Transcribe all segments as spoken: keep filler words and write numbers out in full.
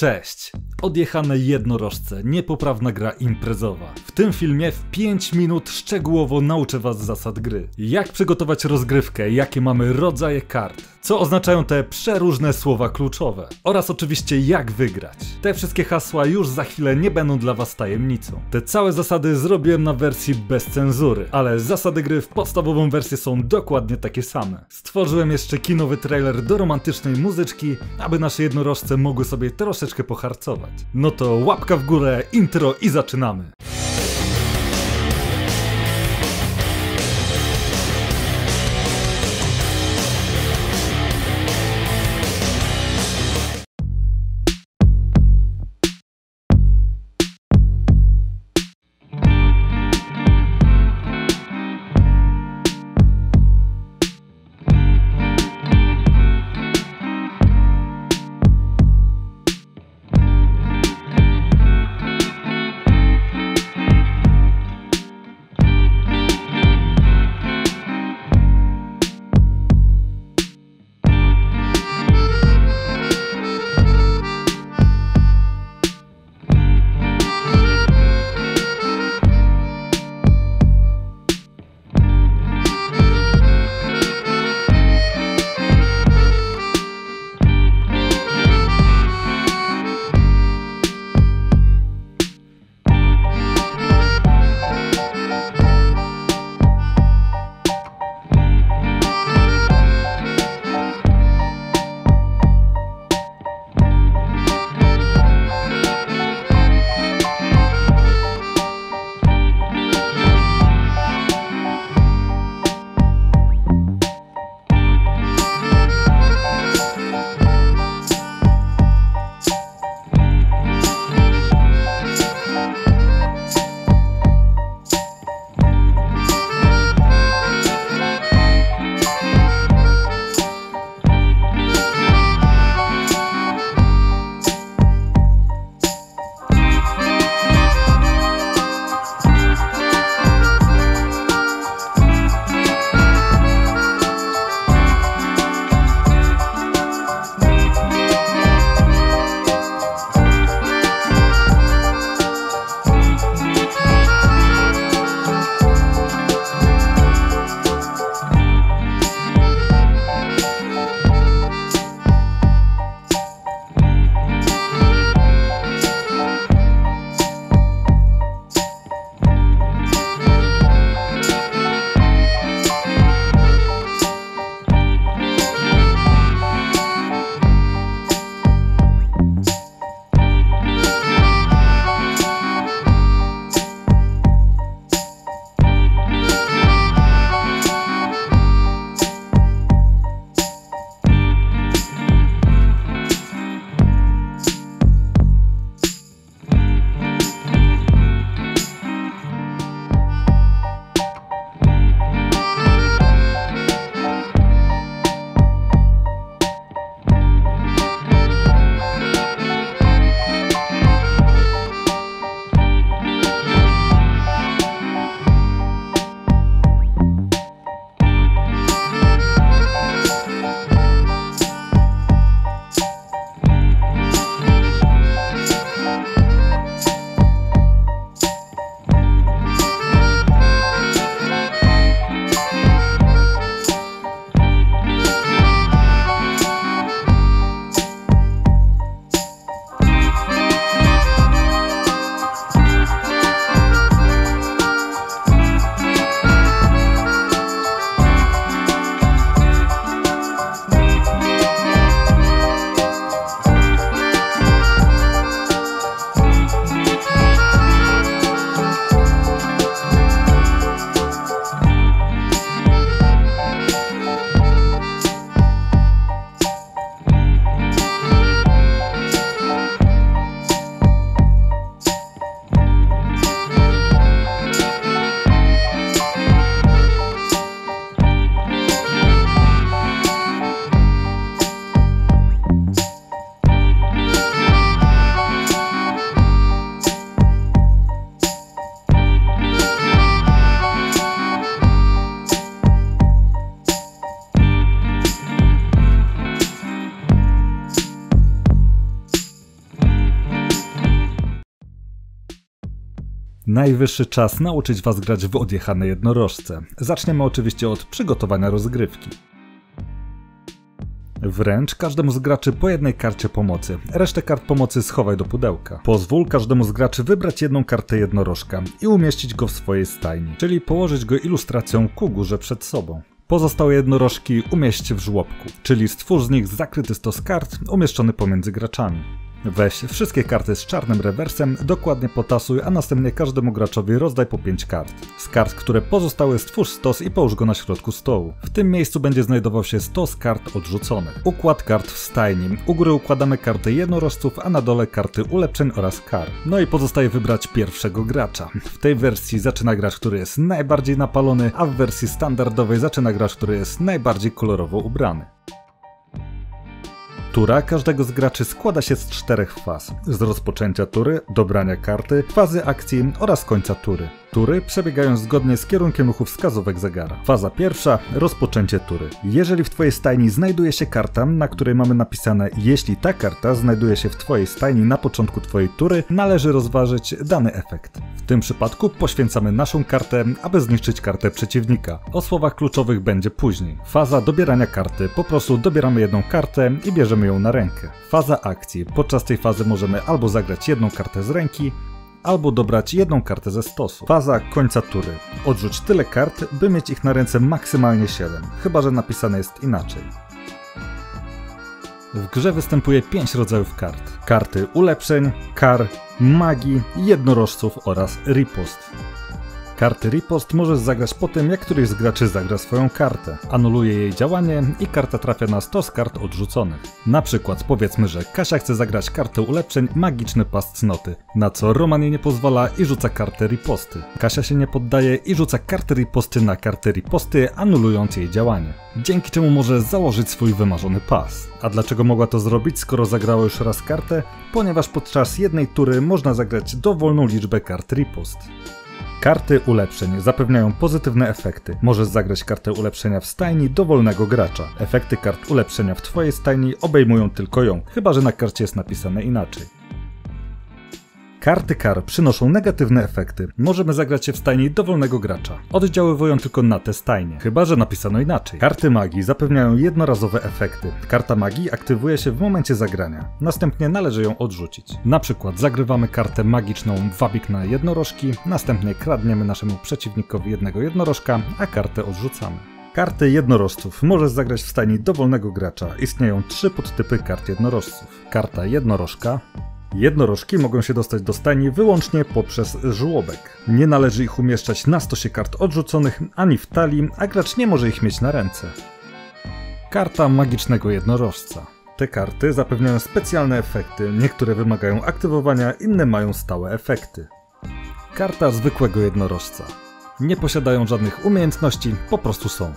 Cześć! Odjechane jednorożce, niepoprawna gra imprezowa. W tym filmie w pięć minut szczegółowo nauczę was zasad gry. Jak przygotować rozgrywkę, jakie mamy rodzaje kart, co oznaczają te przeróżne słowa kluczowe oraz oczywiście jak wygrać. Te wszystkie hasła już za chwilę nie będą dla was tajemnicą. Te całe zasady zrobiłem na wersji bez cenzury, ale zasady gry w podstawową wersję są dokładnie takie same. Stworzyłem jeszcze kinowy trailer do romantycznej muzyczki, aby nasze jednorożce mogły sobie troszeczkę poharcować. No to łapka w górę, intro i zaczynamy! Najwyższy czas nauczyć was grać w odjechane jednorożce. Zaczniemy oczywiście od przygotowania rozgrywki. Wręcz każdemu z graczy po jednej karcie pomocy. Resztę kart pomocy schowaj do pudełka. Pozwól każdemu z graczy wybrać jedną kartę jednorożka i umieścić go w swojej stajni, czyli położyć go ilustracją ku górze przed sobą. Pozostałe jednorożki umieść w żłobku, czyli stwórz z nich zakryty stos kart umieszczony pomiędzy graczami. Weź wszystkie karty z czarnym rewersem, dokładnie potasuj, a następnie każdemu graczowi rozdaj po pięć kart. Z kart, które pozostały, stwórz stos i połóż go na środku stołu. W tym miejscu będzie znajdował się stos kart odrzuconych. Układ kart w stajni. U góry układamy karty jednorożców, a na dole karty ulepszeń oraz kar. No i pozostaje wybrać pierwszego gracza. W tej wersji zaczyna gracz, który jest najbardziej napalony, a w wersji standardowej zaczyna gracz, który jest najbardziej kolorowo ubrany. Tura każdego z graczy składa się z czterech faz. Z rozpoczęcia tury, dobrania karty, fazy akcji oraz końca tury. Tury przebiegają zgodnie z kierunkiem ruchu wskazówek zegara. Faza pierwsza – rozpoczęcie tury. Jeżeli w twojej stajni znajduje się karta, na której mamy napisane jeśli ta karta znajduje się w twojej stajni na początku twojej tury, należy rozważyć dany efekt. W tym przypadku poświęcamy naszą kartę, aby zniszczyć kartę przeciwnika. O słowach kluczowych będzie później. Faza dobierania karty. Po prostu dobieramy jedną kartę i bierzemy ją na rękę. Faza akcji. Podczas tej fazy możemy albo zagrać jedną kartę z ręki, albo dobrać jedną kartę ze stosu. Faza końca tury. Odrzuć tyle kart, by mieć ich na ręce maksymalnie siedem, chyba że napisane jest inaczej. W grze występuje pięć rodzajów kart. Karty ulepszeń, kar, magii, jednorożców oraz ripost. Karty ripost możesz zagrać po tym, jak któryś z graczy zagra swoją kartę. Anuluje jej działanie i karta trafia na stos kart odrzuconych. Na przykład powiedzmy, że Kasia chce zagrać kartę ulepszeń Magiczny Pas Cnoty, na co Roman jej nie pozwala i rzuca kartę riposty. Kasia się nie poddaje i rzuca kartę riposty na kartę riposty, anulując jej działanie. Dzięki czemu może założyć swój wymarzony pas. A dlaczego mogła to zrobić, skoro zagrała już raz kartę? Ponieważ podczas jednej tury można zagrać dowolną liczbę kart ripost. Karty ulepszeń zapewniają pozytywne efekty. Możesz zagrać kartę ulepszenia w stajni dowolnego gracza. Efekty kart ulepszenia w twojej stajni obejmują tylko ją, chyba że na karcie jest napisane inaczej. Karty kar przynoszą negatywne efekty. Możemy zagrać je w stajni dowolnego gracza. Oddziaływują tylko na te stajnie, chyba że napisano inaczej. Karty magii zapewniają jednorazowe efekty. Karta magii aktywuje się w momencie zagrania. Następnie należy ją odrzucić. Na przykład zagrywamy kartę magiczną Wabik na jednorożki, następnie kradniemy naszemu przeciwnikowi jednego jednorożka, a kartę odrzucamy. Karty jednorożców możesz zagrać w stajni dowolnego gracza. Istnieją trzy podtypy kart jednorożców. Karta jednorożka. Jednorożki mogą się dostać do stajni wyłącznie poprzez żłobek. Nie należy ich umieszczać na stosie kart odrzuconych ani w talii, a gracz nie może ich mieć na ręce. Karta magicznego jednorożca. Te karty zapewniają specjalne efekty, niektóre wymagają aktywowania, inne mają stałe efekty. Karta zwykłego jednorożca. Nie posiadają żadnych umiejętności, po prostu są.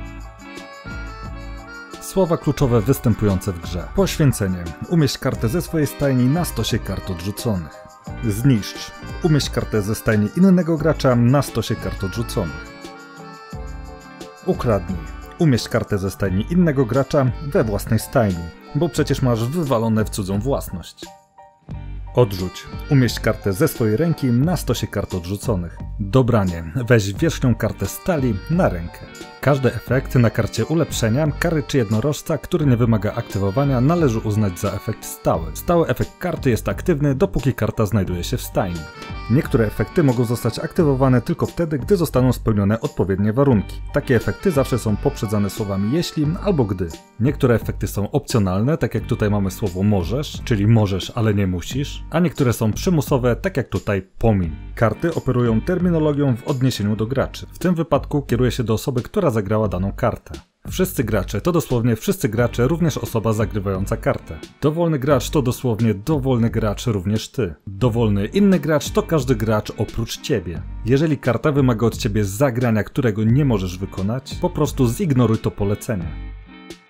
Słowa kluczowe występujące w grze. Poświęcenie. Umieść kartę ze swojej stajni na stosie kart odrzuconych. Zniszcz. Umieść kartę ze stajni innego gracza na stosie kart odrzuconych. Ukradnij. Umieść kartę ze stajni innego gracza we własnej stajni, bo przecież masz wywalone w cudzą własność. Odrzuć. Umieść kartę ze swojej ręki na stosie kart odrzuconych. Dobranie. Weź wierzchnią kartę z talii na rękę. Każdy efekt na karcie ulepszenia, kary czy jednorożca, który nie wymaga aktywowania, należy uznać za efekt stały. Stały efekt karty jest aktywny, dopóki karta znajduje się w stajni. Niektóre efekty mogą zostać aktywowane tylko wtedy, gdy zostaną spełnione odpowiednie warunki. Takie efekty zawsze są poprzedzane słowami jeśli albo gdy. Niektóre efekty są opcjonalne, tak jak tutaj mamy słowo możesz, czyli możesz, ale nie musisz, a niektóre są przymusowe, tak jak tutaj pomiń. Karty operują terminologią w odniesieniu do graczy. W tym wypadku kieruje się do osoby, która zagrała daną kartę. Wszyscy gracze to dosłownie wszyscy gracze, również osoba zagrywająca kartę. Dowolny gracz to dosłownie dowolny gracz, również ty. Dowolny inny gracz to każdy gracz oprócz ciebie. Jeżeli karta wymaga od ciebie zagrania, którego nie możesz wykonać, po prostu zignoruj to polecenie.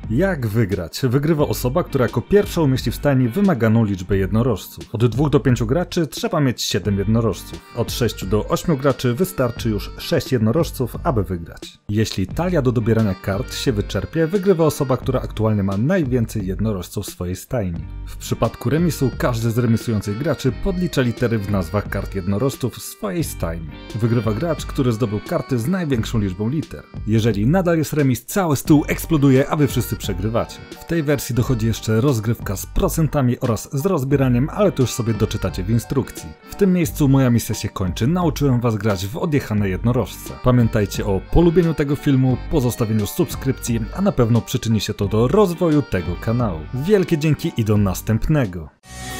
Jak wygrać? Wygrywa osoba, która jako pierwsza umieści w stajni wymaganą liczbę jednorożców. Od dwóch do pięciu graczy trzeba mieć siedem jednorożców. Od sześciu do ośmiu graczy wystarczy już sześć jednorożców, aby wygrać. Jeśli talia do dobierania kart się wyczerpie, wygrywa osoba, która aktualnie ma najwięcej jednorożców w swojej stajni. W przypadku remisu każdy z remisujących graczy podlicza litery w nazwach kart jednorożców w swojej stajni. Wygrywa gracz, który zdobył karty z największą liczbą liter. Jeżeli nadal jest remis, cały stół eksploduje, a wy wszyscy przegrywacie. W tej wersji dochodzi jeszcze rozgrywka z procentami oraz z rozbieraniem, ale to już sobie doczytacie w instrukcji. W tym miejscu moja misja się kończy. Nauczyłem was grać w odjechane jednorożce. Pamiętajcie o polubieniu tego filmu, pozostawieniu subskrypcji, a na pewno przyczyni się to do rozwoju tego kanału. Wielkie dzięki i do następnego.